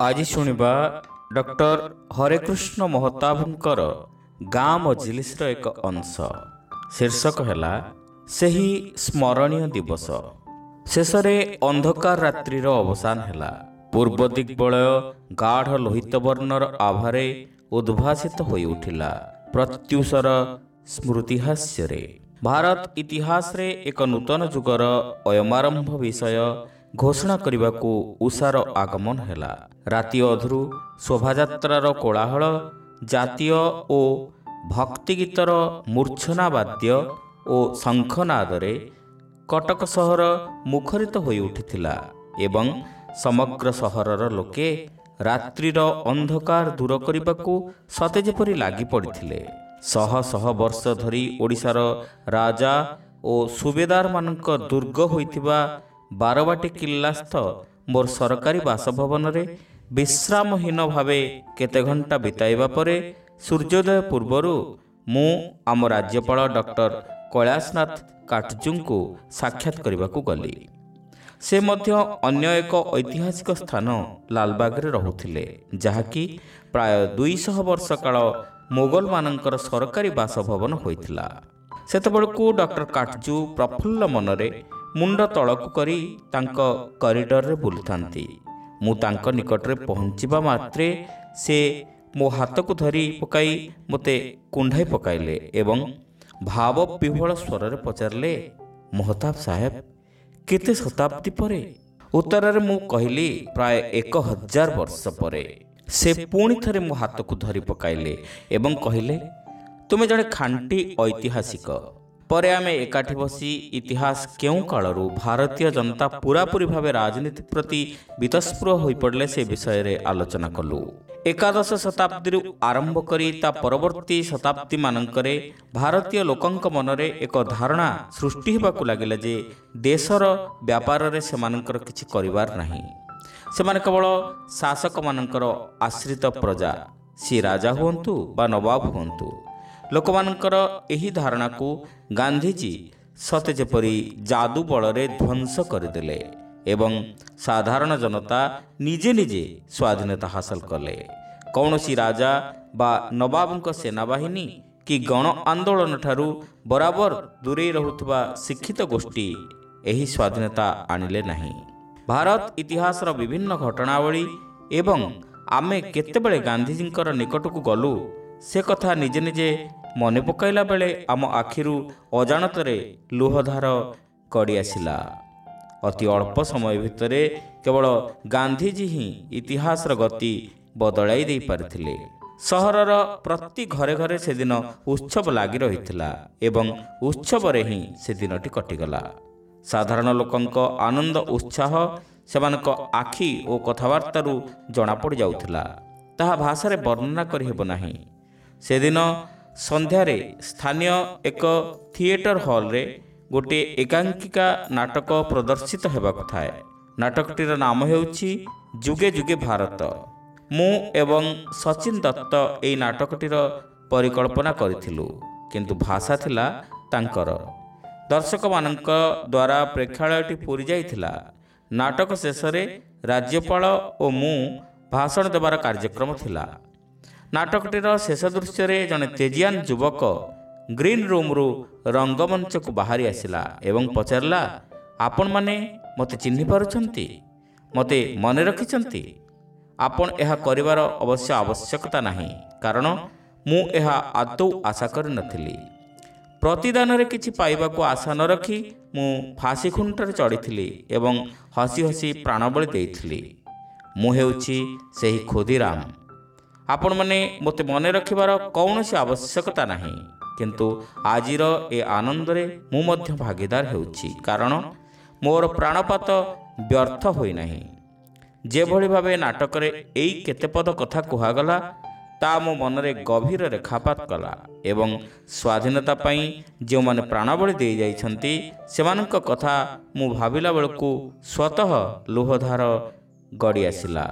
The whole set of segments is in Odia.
ଆଜି ଶୁଣିବା ଡକ୍ଟର ହରେକୃଷ୍ଣ ମହତାବଙ୍କର ଗାଁ ମଜଲିସର ଏକ ଅଂଶ। ଶୀର୍ଷକ ହେଲା ସେହି ସ୍ମରଣୀୟ ଦିବସ। ଶେଷରେ ଅନ୍ଧକାର ରାତ୍ରିର ଅବସାନ ହେଲା। ପୂର୍ବ ଦିଗ୍ବଳୟ ଗାଢ଼ ଲୋହିତ ବର୍ଣ୍ଣର ଆଭାରେ ଉଦ୍ଭାସିତ ହୋଇ ଉଠିଲା ପ୍ରତ୍ୟୁଷର ସ୍ମୃତିହାସ୍ୟରେ। ଭାରତ ଇତିହାସରେ ଏକ ନୂତନ ଯୁଗର ଅୟମାରମ୍ଭ ବିଷୟ ଘୋଷଣା କରିବାକୁ ଉଷାର ଆଗମନ ହେଲା। ରାତି ଅଧରୁ ଶୋଭାଯାତ୍ରାର କୋଳାହଳ, ଜାତୀୟ ଓ ଭକ୍ତିଗୀତର ମୂର୍ଚ୍ଛନା ବାଦ୍ୟ ଓ ଶଙ୍ଖନାଦରେ କଟକ ସହର ମୁଖରିତ ହୋଇ ଉଠିଥିଲା ଏବଂ ସମଗ୍ର ସହରର ଲୋକେ ରାତ୍ରିର ଅନ୍ଧକାର ଦୂର କରିବାକୁ ସତେ ଯେପରି ଲାଗି ପଡ଼ିଥିଲେ। ଶହ ଶହ ବର୍ଷ ଧରି ଓଡ଼ିଶାର ରାଜା ଓ ସୁବେଦାରମାନଙ୍କ ଦୁର୍ଗ ହୋଇଥିବା ବାରବାଟୀ କିଲ୍ଲାସ୍ଥ ମୋର ସରକାରୀ ବାସଭବନରେ ବିଶ୍ରାମହୀନ ଭାବେ କେତେ ଘଣ୍ଟା ବିତାଇବା ପରେ ସୂର୍ଯ୍ୟୋଦୟ ପୂର୍ବରୁ ମୁଁ ଆମ ରାଜ୍ୟପାଳ ଡକ୍ଟର କୈଳାସନାଥ କାଟଜୁଙ୍କୁ ସାକ୍ଷାତ କରିବାକୁ ଗଲି। ସେ ମଧ୍ୟ ଅନ୍ୟ ଏକ ଐତିହାସିକ ସ୍ଥାନ ଲାଲବାଗରେ ରହୁଥିଲେ, ଯାହାକି ପ୍ରାୟ 200 ବର୍ଷ କାଳ ମୋଗଲମାନଙ୍କର ସରକାରୀ ବାସଭବନ ହୋଇଥିଲା। ସେତେବେଳକୁ ଡକ୍ଟର କାଟଜୁ ପ୍ରଫୁଲ୍ଲ ମନରେ ମୁଣ୍ଡ ତଳକୁ କରି ତାଙ୍କ କରିଡରରେ ବୁଲୁଥାନ୍ତି। ମୁଁ ତାଙ୍କ ନିକଟରେ ପହଞ୍ଚିବା ମାତ୍ରେ ସେ ମୋ ହାତକୁ ଧରି ପକାଇ ମୋତେ କୁଣ୍ଢାଇ ପକାଇଲେ ଏବଂ ଭାବବିହ୍ୱଳ ସ୍ୱରରେ ପଚାରିଲେ, ମହତାବ ସାହେବ, କେତେ ଶତାବ୍ଦୀ ପରେ? ଉତ୍ତରରେ ମୁଁ କହିଲି, ପ୍ରାୟ 1000 ବର୍ଷ ପରେ। ସେ ପୁଣି ଥରେ ମୋ ହାତକୁ ଧରି ପକାଇଲେ ଏବଂ କହିଲେ, ତୁମେ ଜଣେ ଖାଣ୍ଟି ଐତିହାସିକ। ପରେ ଆମେ ଏକାଠି ବସି ଇତିହାସ କେଉଁ କାଳରୁ ଭାରତୀୟ ଜନତା ପୂରାପୂରି ଭାବେ ରାଜନୀତି ପ୍ରତି ବୀତସ୍ପୃହ ହୋଇପଡ଼ିଲେ ସେ ବିଷୟରେ ଆଲୋଚନା କଲୁ। ଏକାଦଶ ଶତାବ୍ଦୀରୁ ଆରମ୍ଭ କରି ତା ପରବର୍ତ୍ତୀ ଶତାବ୍ଦୀମାନଙ୍କରେ ଭାରତୀୟ ଲୋକଙ୍କ ମନରେ ଏକ ଧାରଣା ସୃଷ୍ଟି ହେବାକୁ ଲାଗିଲା ଯେ ଦେଶର ବ୍ୟାପାରରେ ସେମାନଙ୍କର କିଛି କରିବାର ନାହିଁ। ସେମାନେ କେବଳ ଶାସକମାନଙ୍କର ଆଶ୍ରିତ ପ୍ରଜା, ସିଏ ରାଜା ହୁଅନ୍ତୁ ବା ନବାବ ହୁଅନ୍ତୁ। ଲୋକମାନଙ୍କର ଏହି ଧାରଣାକୁ ଗାନ୍ଧିଜୀ ସତେ ଯେପରି ଯାଦୁ ବଳରେ ଧ୍ୱଂସ କରିଦେଲେ ଏବଂ ସାଧାରଣ ଜନତା ନିଜେ ନିଜେ ସ୍ୱାଧୀନତା ହାସଲ କଲେ। କୌଣସି ରାଜା ବା ନବାବଙ୍କ ସେନାବାହିନୀ କି ଗଣ ଆନ୍ଦୋଳନଠାରୁ ବରାବର ଦୂରେଇ ରହୁଥିବା ଶିକ୍ଷିତ ଗୋଷ୍ଠୀ ଏହି ସ୍ୱାଧୀନତା ଆଣିଲେ ନାହିଁ। ଭାରତ ଇତିହାସର ବିଭିନ୍ନ ଘଟଣାବଳୀ ଏବଂ ଆମେ କେତେବେଳେ ଗାନ୍ଧିଜୀଙ୍କର ନିକଟକୁ ଗଲୁ ସେ କଥା ନିଜେ ନିଜେ ମନେ ପକାଇଲା ବେଳେ ଆମ ଆଖିରୁ ଅଜାଣତରେ ଲୁହଧାର ଗଡ଼ି ଆସିଲା। ଅତି ଅଳ୍ପ ସମୟ ଭିତରେ କେବଳ ଗାନ୍ଧିଜୀ ହିଁ ଇତିହାସର ଗତି ବଦଳାଇ ଦେଇପାରିଥିଲେ। ସହରର ପ୍ରତି ଘରେ ଘରେ ସେଦିନ ଉତ୍ସବ ଲାଗି ରହିଥିଲା ଏବଂ ଉତ୍ସବରେ ହିଁ ସେ ଦିନଟି କଟିଗଲା। ସାଧାରଣ ଲୋକଙ୍କ ଆନନ୍ଦ ଉତ୍ସାହ ସେମାନଙ୍କ ଆଖି ଓ କଥାବାର୍ତ୍ତାରୁ ଜଣାପଡ଼ି ଯାଉଥିଲା, ତାହା ଭାଷାରେ ବର୍ଣ୍ଣନା କରିହେବ ନାହିଁ। ସେଦିନ ସନ୍ଧ୍ୟାରେ ସ୍ଥାନୀୟ ଏକ ଥିଏଟର ହଲରେ ଗୋଟିଏ ଏକାଙ୍କିକା ନାଟକ ପ୍ରଦର୍ଶିତ ହେବାକୁ ଥାଏ। ନାଟକଟିର ନାମ ହେଉଛି ଯୁଗେ ଯୁଗେ ଭାରତ। ମୁଁ ଏବଂ ସଚିନ ଦତ୍ତ ଏହି ନାଟକଟିର ପରିକଳ୍ପନା କରିଥିଲୁ, କିନ୍ତୁ ଭାଷା ଥିଲା ତାଙ୍କର। ଦର୍ଶକମାନଙ୍କ ଦ୍ୱାରା ପ୍ରେକ୍ଷାଳୟଟି ପୂରି ଯାଇଥିଲା। ନାଟକ ଶେଷରେ ରାଜ୍ୟପାଳ ଓ ମୁଁ ଭାଷଣ ଦେବାର କାର୍ଯ୍ୟକ୍ରମ ଥିଲା। ନାଟକଟିର ଶେଷ ଦୃଶ୍ୟରେ ଜଣେ ତେଜିଆନ ଯୁବକ ଗ୍ରୀନ୍ ରୁମ୍ରୁ ରଙ୍ଗମଞ୍ଚକୁ ବାହାରି ଆସିଲା ଏବଂ ପଚାରିଲା, ଆପଣମାନେ ମୋତେ ଚିହ୍ନି ପାରୁଛନ୍ତି? ମୋତେ ମନେ ରଖିଛନ୍ତି? ଆପଣ ଏହା କରିବାର ଅବଶ୍ୟ ଆବଶ୍ୟକତା ନାହିଁ, କାରଣ ମୁଁ ଏହା ଆଦୌ ଆଶା କରିନଥିଲି। ପ୍ରତିଦାନରେ କିଛି ପାଇବାକୁ ଆଶା ନ ରଖି ମୁଁ ଫାଶୀ ଖୁଣ୍ଟରେ ଚଢ଼ିଥିଲି ଏବଂ ହସି ହସି ପ୍ରାଣବଳି ଦେଇଥିଲି। ମୁଁ ହେଉଛି ସେହି ଖୁଦିରାମ। ଆପଣମାନେ ମୋତେ ମନେ ରଖିବାର କୌଣସି ଆବଶ୍ୟକତା ନାହିଁ, କିନ୍ତୁ ଆଜିର ଏ ଆନନ୍ଦରେ ମୁଁ ମଧ୍ୟ ଭାଗୀଦାର ହେଉଛି, କାରଣ ମୋର ପ୍ରାଣପାତ ବ୍ୟର୍ଥ ହୋଇନାହିଁ। ଯେଭଳି ଭାବେ ନାଟକରେ ଏଇ କେତେପଦ କଥା କୁହାଗଲା, ତା ମୋ ମନରେ ଗଭୀର ରେଖାପାତ କଲା ଏବଂ ସ୍ୱାଧୀନତା ପାଇଁ ଯେଉଁମାନେ ପ୍ରାଣବଳି ଦେଇଯାଇଛନ୍ତି ସେମାନଙ୍କ କଥା ମୁଁ ଭାବିଲା ବେଳକୁ ସ୍ୱତଃ ଲୁହଧାର ଗଡ଼ି ଆସିଲା।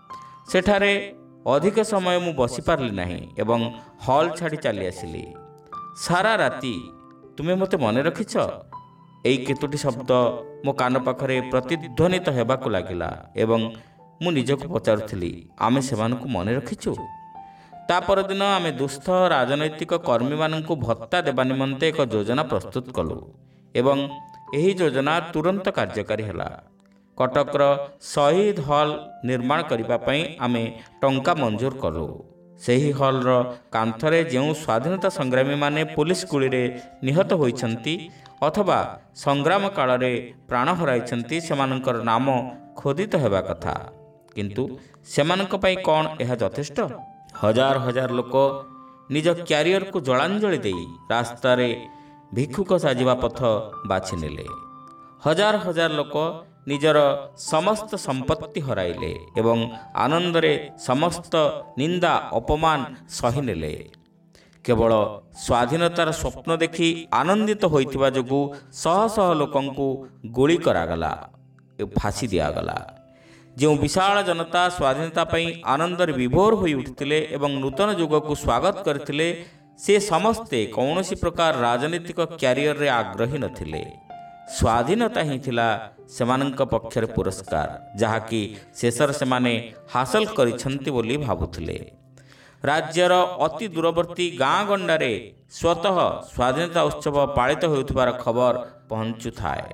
ସେଠାରେ ଅଧିକ ସମୟ ମୁଁ ବସିପାରିଲି ନାହିଁ ଏବଂ ହଲ୍ ଛାଡ଼ି ଚାଲି ଆସିଲି। ସାରା ରାତି ତୁମେ ମୋତେ ମନେ ରଖିଛ? ଏହି କେତୋଟି ଶବ୍ଦ ମୋ କାନ ପାଖରେ ପ୍ରତିଧ୍ୱନିତ ହେବାକୁ ଲାଗିଲା ଏବଂ ମୁଁ ନିଜକୁ ପଚାରୁଥିଲି, ଆମେ ସେମାନଙ୍କୁ ମନେ ରଖିଛୁ? ତା ପରଦିନ ଆମେ ଦୁସ୍ଥ ରାଜନୈତିକ କର୍ମୀମାନଙ୍କୁ ଭତ୍ତା ଦେବା ନିମନ୍ତେ ଏକ ଯୋଜନା ପ୍ରସ୍ତୁତ କଲୁ ଏବଂ ଏହି ଯୋଜନା ତୁରନ୍ତ କାର୍ଯ୍ୟକାରୀ ହେଲା। କଟକର ଶହୀଦ ହଲ୍ ନିର୍ମାଣ କରିବା ପାଇଁ ଆମେ ଟଙ୍କା ମଞ୍ଜୁର କଲୁ। ସେହି ହଲ୍ର କାନ୍ଥରେ ଯେଉଁ ସ୍ୱାଧୀନତା ସଂଗ୍ରାମୀମାନେ ପୋଲିସ ଗୁଳିରେ ନିହତ ହୋଇଛନ୍ତି ଅଥବା ସଂଗ୍ରାମ କାଳରେ ପ୍ରାଣ ହରାଇଛନ୍ତି ସେମାନଙ୍କର ନାମ ଖୋଦିତ ହେବା କଥା। କିନ୍ତୁ ସେମାନଙ୍କ ପାଇଁ କ'ଣ ଏହା ଯଥେଷ୍ଟ? ହଜାର ହଜାର ଲୋକ ନିଜ କ୍ୟାରିୟରକୁ ଜଳାଞ୍ଜଳି ଦେଇ ରାସ୍ତାରେ ଭିକ୍ଷୁକ ସାଜିବା ପଥ ବାଛି ନେଲେ। ହଜାର ହଜାର ଲୋକ ନିଜର ସମସ୍ତ ସମ୍ପତ୍ତି ହରାଇଲେ ଏବଂ ଆନନ୍ଦରେ ସମସ୍ତ ନିନ୍ଦା ଅପମାନ ସହିନେଲେ। କେବଳ ସ୍ୱାଧୀନତାର ସ୍ୱପ୍ନ ଦେଖି ଆନନ୍ଦିତ ହୋଇଥିବା ଯୋଗୁଁ ଶହ ଶହ ଲୋକଙ୍କୁ ଗୁଳି କରାଗଲା, ଫାଶୀ ଦିଆଗଲା। ଯେଉଁ ବିଶାଳ ଜନତା ସ୍ୱାଧୀନତା ପାଇଁ ଆନନ୍ଦରେ ବିଭୋର ହୋଇ ଉଠିଥିଲେ ଏବଂ ନୂତନ ଯୁଗକୁ ସ୍ୱାଗତ କରିଥିଲେ, ସେ ସମସ୍ତେ କୌଣସି ପ୍ରକାର ରାଜନୈତିକ କ୍ୟାରିୟରରେ ଆଗ୍ରହୀ ନଥିଲେ। ସ୍ୱାଧୀନତା ହିଁ ଥିଲା ସେମାନଙ୍କ ପକ୍ଷରେ ପୁରସ୍କାର, ଯାହାକି ଶେଷରେ ସେମାନେ ହାସଲ କରିଛନ୍ତି ବୋଲି ଭାବୁଥିଲେ। ରାଜ୍ୟର ଅତି ଦୂରବର୍ତ୍ତୀ ଗାଁ ଗଣ୍ଡାରେ ସ୍ୱତଃ ସ୍ୱାଧୀନତା ଉତ୍ସବ ପାଳିତ ହେଉଥିବାର ଖବର ପହଞ୍ଚୁଥାଏ।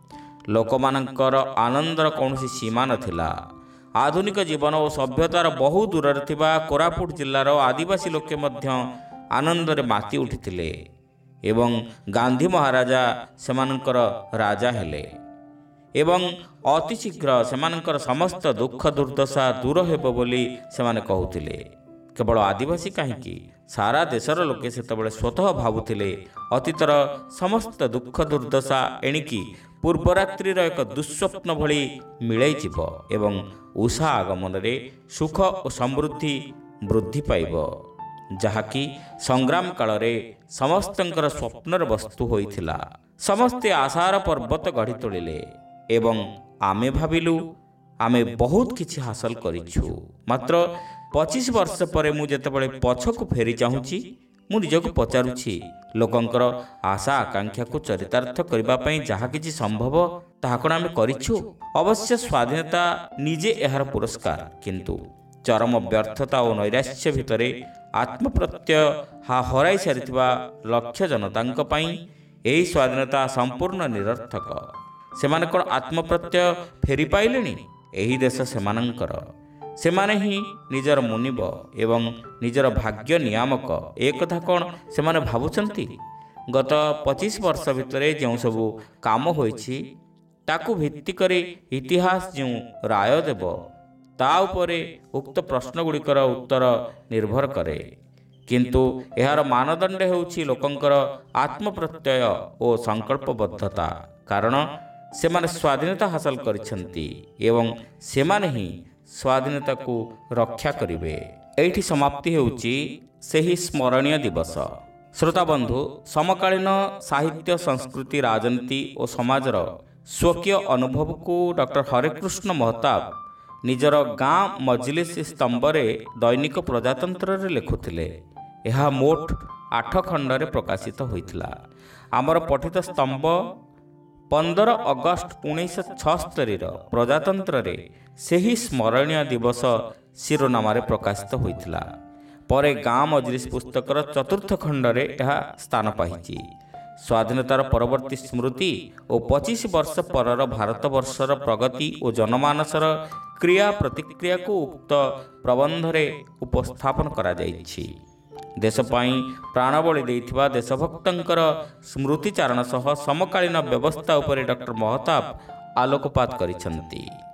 ଲୋକମାନଙ୍କର ଆନନ୍ଦର କୌଣସି ସୀମା ନଥିଲା। ଆଧୁନିକ ଜୀବନ ଓ ସଭ୍ୟତାର ବହୁ ଦୂରରେ ଥିବା କୋରାପୁଟ ଜିଲ୍ଲାର ଆଦିବାସୀ ଲୋକେ ମଧ୍ୟ ଆନନ୍ଦରେ ମାତି ଉଠିଥିଲେ ଏବଂ ଗାନ୍ଧୀ ମହାରାଜା ସେମାନଙ୍କର ରାଜା ହେଲେ ଏବଂ ଅତି ଶୀଘ୍ର ସେମାନଙ୍କର ସମସ୍ତ ଦୁଃଖ ଦୁର୍ଦ୍ଦଶା ଦୂର ହେବ ବୋଲି ସେମାନେ କହୁଥିଲେ। କେବଳ ଆଦିବାସୀ କାହିଁକି, ସାରା ଦେଶର ଲୋକେ ସେତେବେଳେ ସ୍ୱତଃ ଭାବୁଥିଲେ ଅତୀତର ସମସ୍ତ ଦୁଃଖ ଦୁର୍ଦ୍ଦଶା ଏଣିକି ପୂର୍ବରାତ୍ରିର ଏକ ଦୁଃସ୍ୱପ୍ନ ଭଳି ମିଳେଇଯିବ ଏବଂ ଉଷା ଆଗମନରେ ସୁଖ ଓ ସମୃଦ୍ଧି ବୃଦ୍ଧି ପାଇବ, ଯାହାକି ସଂଗ୍ରାମ କାଳରେ ସମସ୍ତଙ୍କର ସ୍ୱପ୍ନର ବସ୍ତୁ ହୋଇଥିଲା। ସମସ୍ତେ ଆଶାର ପର୍ବତ ଗଢ଼ି ତୋଳିଲେ ଏବଂ ଆମେ ଭାବିଲୁ ଆମେ ବହୁତ କିଛି ହାସଲ କରିଛୁ। ମାତ୍ର 25 ବର୍ଷ ପରେ ମୁଁ ଯେତେବେଳେ ପଛକୁ ଫେରି ଚାହୁଁଛି, ମୁଁ ନିଜକୁ ପଚାରୁଛି, ଲୋକଙ୍କର ଆଶା ଆକାଂକ୍ଷାକୁ ଚରିତାର୍ଥ କରିବା ପାଇଁ ଯାହା କିଛି ସମ୍ଭବ ତାହା କ'ଣ ଆମେ କରିଛୁ? ଅବଶ୍ୟ ସ୍ୱାଧୀନତା ନିଜେ ଏହାର ପୁରସ୍କାର, କିନ୍ତୁ ଚରମ ବ୍ୟର୍ଥତା ଓ ନୈରାଶ୍ୟ ଭିତରେ ଆତ୍ମପ୍ରତ୍ୟୟ ହରାଇ ସାରିଥିବା ଲକ୍ଷ ଜନତାଙ୍କ ପାଇଁ ଏହି ସ୍ୱାଧୀନତା ସମ୍ପୂର୍ଣ୍ଣ ନିରର୍ଥକ। ସେମାନେ କ'ଣ ଆତ୍ମପ୍ରତ୍ୟୟ ଫେରି ପାଇଲେଣି? ଏହି ଦେଶ ସେମାନଙ୍କର। ସେମାନେ ହିଁ ନିଜର ମୁନିବ ଏବଂ ନିଜର ଭାଗ୍ୟ ନିୟାମକ। ଏକଥା କ'ଣ ସେମାନେ ଭାବୁଛନ୍ତି? ଗତ 25 ବର୍ଷ ଭିତରେ ଯେଉଁ ସବୁ କାମ ହୋଇଛି ତାକୁ ଭିତ୍ତି କରି ଇତିହାସ ଯେଉଁ ରାୟ ଦେବ, ତା ଉପରେ ଉକ୍ତ ପ୍ରଶ୍ନଗୁଡ଼ିକର ଉତ୍ତର ନିର୍ଭର କରେ। କିନ୍ତୁ ଏହାର ମାନଦଣ୍ଡ ହେଉଛି ଲୋକଙ୍କର ଆତ୍ମପ୍ରତ୍ୟୟ ଓ ସଂକଳ୍ପବଦ୍ଧତା, କାରଣ ସେମାନେ ସ୍ୱାଧୀନତା ହାସଲ କରିଛନ୍ତି ଏବଂ ସେମାନେ ହିଁ ସ୍ୱାଧୀନତାକୁ ରକ୍ଷା କରିବେ। ଏଇଠି ସମାପ୍ତି ହେଉଛି ସେହି ସ୍ମରଣୀୟ ଦିବସ। ଶ୍ରୋତାବନ୍ଧୁ, ସମକାଳୀନ ସାହିତ୍ୟ, ସଂସ୍କୃତି, ରାଜନୀତି ଓ ସମାଜର ସ୍ୱକୀୟ ଅନୁଭବକୁ ଡକ୍ଟର ହରେକୃଷ୍ଣ ମହତାବ ନିଜର ଗାଁ ମଜଲିସ୍ ସ୍ତମ୍ଭରେ ଦୈନିକ ପ୍ରଜାତନ୍ତ୍ରରେ ଲେଖୁଥିଲେ। ଏହା ମୋଟ 8 ଖଣ୍ଡରେ ପ୍ରକାଶିତ ହୋଇଥିଲା। ଆମର ପଠିତ ସ୍ତମ୍ଭ 15 ଅଗଷ୍ଟ 1976ର ପ୍ରଜାତନ୍ତ୍ରରେ ସେହି ସ୍ମରଣୀୟ ଦିବସ ଶିରୋନାମାରେ ପ୍ରକାଶିତ ହୋଇଥିଲା। ପରେ ଗାଁ ମଜଲିସ୍ ପୁସ୍ତକର 4ର୍ଥ ଖଣ୍ଡରେ ଏହା ସ୍ଥାନ ପାଇଛି। ସ୍ୱାଧୀନତାର ପରବର୍ତ୍ତୀ ସ୍ମୃତି ଓ 25 ବର୍ଷ ପରର ଭାରତବର୍ଷର ପ୍ରଗତି ଓ ଜନମାନସର କ୍ରିୟା ପ୍ରତିକ୍ରିୟାକୁ ଉକ୍ତ ପ୍ରବନ୍ଧରେ ଉପସ୍ଥାପନ କରାଯାଇଛି। ଦେଶ ପାଇଁ ପ୍ରାଣବଳି ଦେଇଥିବା ଦେଶଭକ୍ତଙ୍କର ସ୍ମୃତିଚାରଣ ସହ ସମକାଳୀନ ବ୍ୟବସ୍ଥା ଉପରେ ଡକ୍ଟର ମହତାବ ଆଲୋକପାତ କରିଛନ୍ତି।